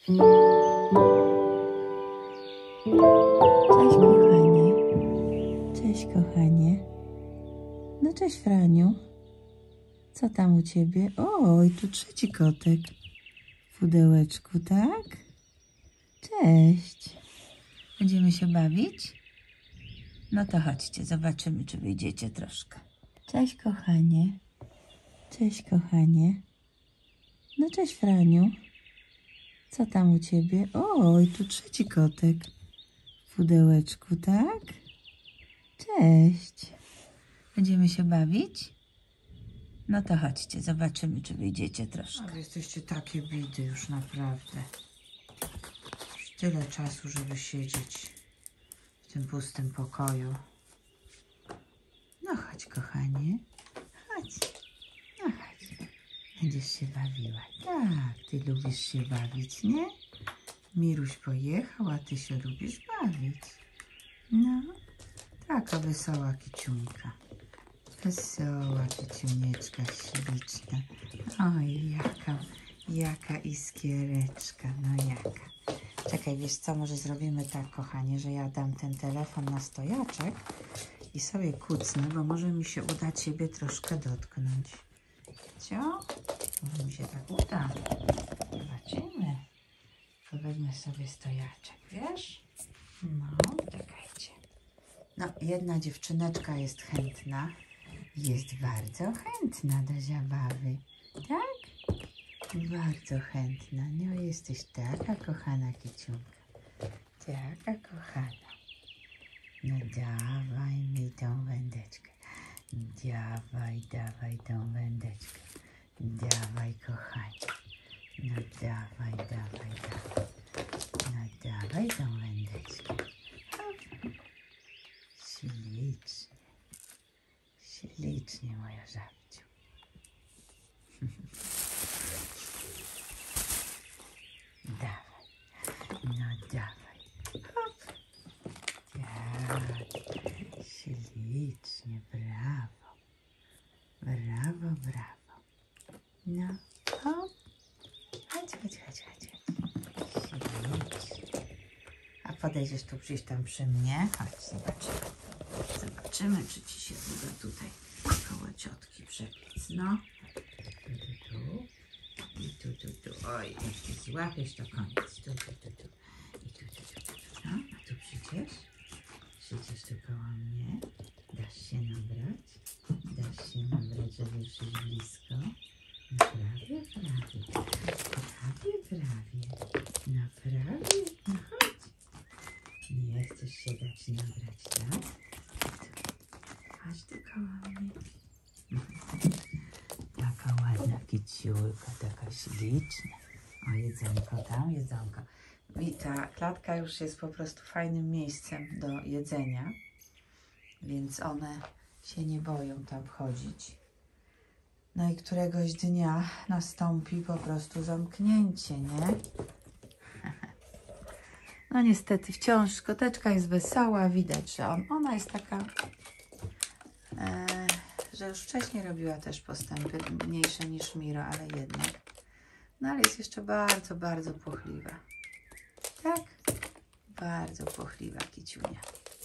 Cześć kochanie. Cześć kochanie. No cześć Franiu. Co tam u ciebie? Oj, tu trzeci kotek w pudełeczku, tak? Cześć. Będziemy się bawić? No to chodźcie, zobaczymy, czy wyjdziecie troszkę. Cześć kochanie. Cześć kochanie. No cześć Franiu. Co tam u ciebie? Oj, tu trzeci kotek w pudełeczku, tak? Cześć. Będziemy się bawić? No to chodźcie, zobaczymy, czy wyjdziecie troszkę. Ale jesteście takie bidy już naprawdę. Już tyle czasu, żeby siedzieć w tym pustym pokoju. No chodź, kochanie. Chodź. No chodź. Będziesz się bawiła. Tak, ty lubisz się bawić, nie? Miruś pojechał, a ty się lubisz bawić. No, taka wesoła kiciunka. Wesoła kiciunieczka śliczna. Oj, jaka iskiereczka, no jaka. Czekaj, wiesz co, może zrobimy tak, kochanie, że ja dam ten telefon na stojaczek i sobie kucnę, bo może mi się uda ciebie troszkę dotknąć. Co? Może mi się tak uda. Zobaczymy. To wezmę sobie stojaczek, wiesz? No, czekajcie. No, jedna dziewczyneczka jest chętna. Jest bardzo chętna do zabawy. Tak? Bardzo chętna. No, jesteś taka kochana kiciunka. Taka kochana. No, dawaj mi tą wędeczkę. Dawaj tą wędeczkę. Dawaj, kochanie. No, dawaj. No, dawaj tą wędeczkę. Ślicznie. Ślicznie, moja żabciu. Dawaj. No, dawaj. Hop. Tak. Ślicznie. Brawo. Brawo. No, hop. Chodź. Ślicznie. A podejdziesz tu gdzieś tam przy mnie? Chodź, zobaczymy, czy ci się uda tutaj koło ciotki przebiec. No. Tu. I tu. Oj, jeśli złapiesz, to koniec. Tu. I tu. No, a tu przyjdziesz tu koło mnie. Dasz się nabrać, żeby już jest blisko. No, prawie. No, prawie. No, chodź. Nie chcesz się dać nabrać, tak? Chodź tu koło mnie. Taka ładna kiciulka, taka śliczna. O, jedzonko. I ta klatka już jest po prostu fajnym miejscem do jedzenia, więc one się nie boją tam wchodzić. No i któregoś dnia nastąpi po prostu zamknięcie, nie? No niestety wciąż koteczka jest wesoła, widać, że ona jest taka, że już wcześniej robiła też postępy, mniejsze niż Miro, ale jednak. No ale jest jeszcze bardzo płochliwa. Tak? Bardzo płochliwa kiciunia.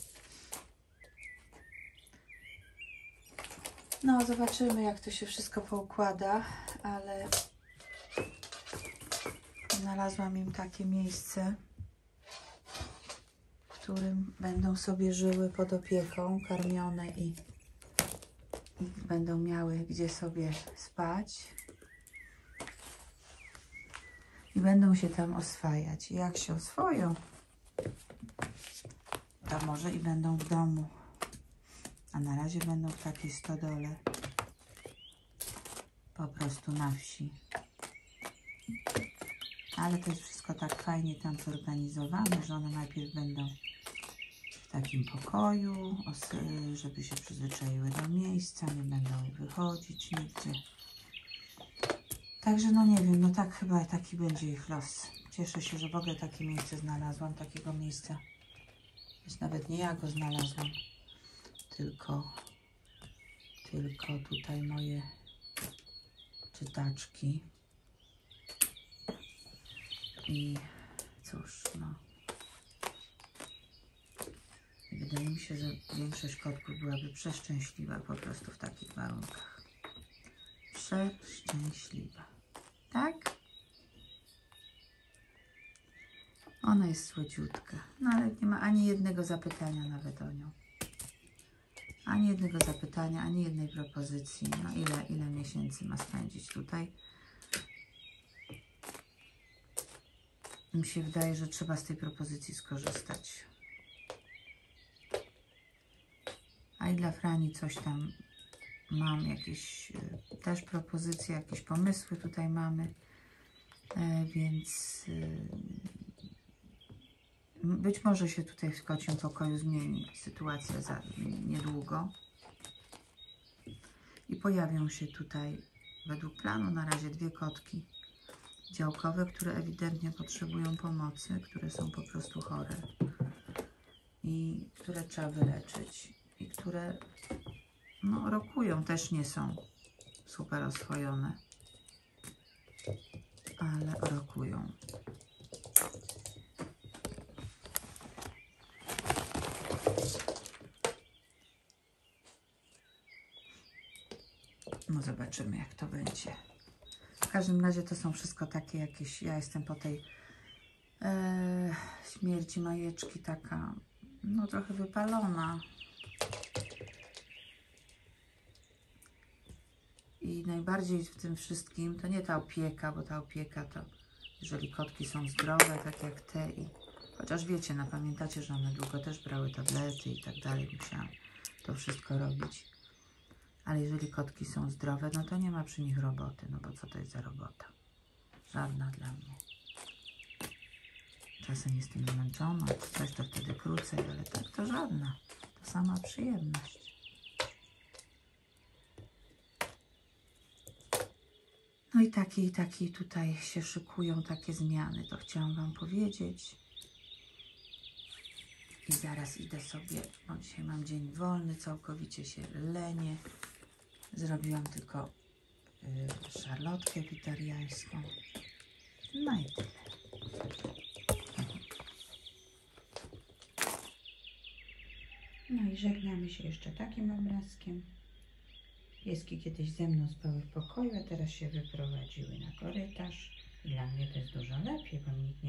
No, zobaczymy, jak to się wszystko poukłada, ale znalazłam im takie miejsce, w którym będą sobie żyły pod opieką, karmione i będą miały gdzie sobie spać i będą się tam oswajać. I jak się oswoją, to może i będą w domu. A na razie będą w takiej stodole. Po prostu na wsi. Ale to jest wszystko tak fajnie tam zorganizowane, że one najpierw będą w takim pokoju, żeby się przyzwyczaiły do miejsca, nie będą wychodzić nigdzie. Także no nie wiem, no tak chyba taki będzie ich los. Cieszę się, że w ogóle takie miejsce znalazłam, takiego miejsca. Więc nawet nie ja go znalazłam. Tylko tutaj moje czytaczki I cóż, no. I wydaje mi się, że większość kotków byłaby przeszczęśliwa po prostu w takich warunkach. Przeszczęśliwa. Tak? Ona jest słodziutka. No ale nie ma ani jednego zapytania nawet o nią. Ani jednego zapytania, ani jednej propozycji. No ile miesięcy ma spędzić tutaj? Mi się wydaje, że trzeba z tej propozycji skorzystać. A i dla Frani coś tam mam, jakieś też propozycje, jakieś pomysły tutaj mamy. Więc być może się tutaj w kocim pokoju zmieni sytuacja za niedługo. I pojawią się tutaj według planu na razie 2 kotki działkowe, które ewidentnie potrzebują pomocy, które są po prostu chore i które trzeba wyleczyć i które no, rokują, też nie są super oswojone, ale rokują. No zobaczymy, jak to będzie. W każdym razie to są wszystko takie jakieś, ja jestem po tej śmierci Majeczki taka, no trochę wypalona. I najbardziej w tym wszystkim to nie ta opieka, bo ta opieka to, jeżeli kotki są zdrowe, tak jak te i chociaż wiecie, no pamiętacie, że one długo też brały tablety i tak dalej, musiałam to wszystko robić. Ale jeżeli kotki są zdrowe, no to nie ma przy nich roboty, no bo co to jest za robota? Żadna dla mnie. Czasem jestem zmęczona, czy coś, to wtedy krócej, ale tak to żadna. To sama przyjemność. No i takie tutaj się szykują takie zmiany, to chciałam Wam powiedzieć. I zaraz idę sobie, bo dzisiaj mam dzień wolny, całkowicie się lenię. Zrobiłam tylko szarlotkę witariańską. No i tyle. No i żegnamy się jeszcze takim obrazkiem. Pieski kiedyś ze mną spały w pokoju, a teraz się wyprowadziły na korytarz. Dla mnie to jest dużo lepiej, bo mi nikt nie